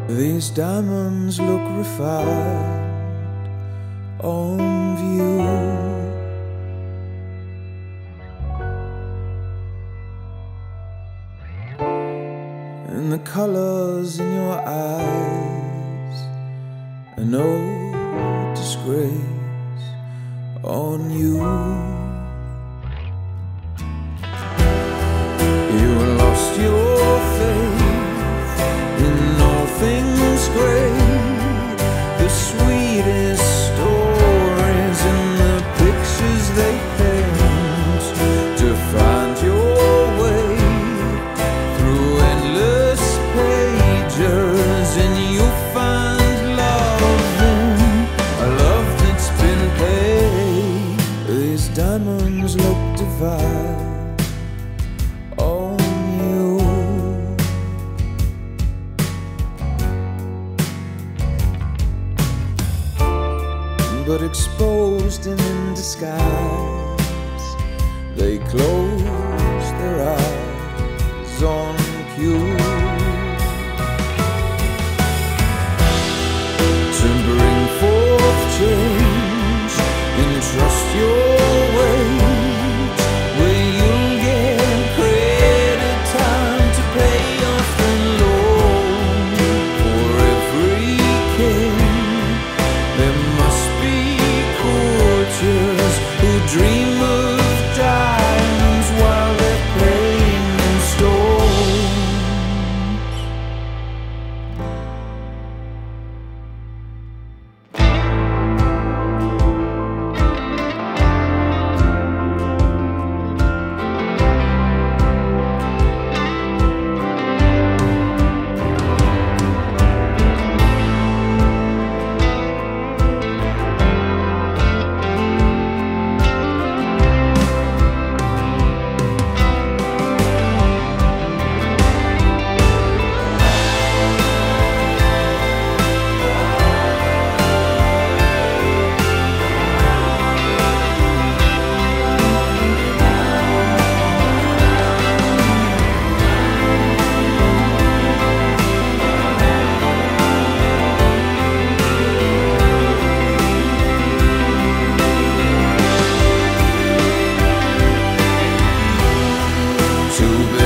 These diamonds look refined on view, and the colors in your eyes are no disgrace on you. You lost your faith in all things great, the sweetest stories and the pictures they paint, to find your way through endless pages, and you'll find love in a love that's been paid. These diamonds look divine on you, but exposed and in disguise, they close their eyes on cue, to bring forth change and trust your weight, where you'll get credit, time to pay off the loan. For every king there must be courtiers who dream of diamonds while they're playing in stones. To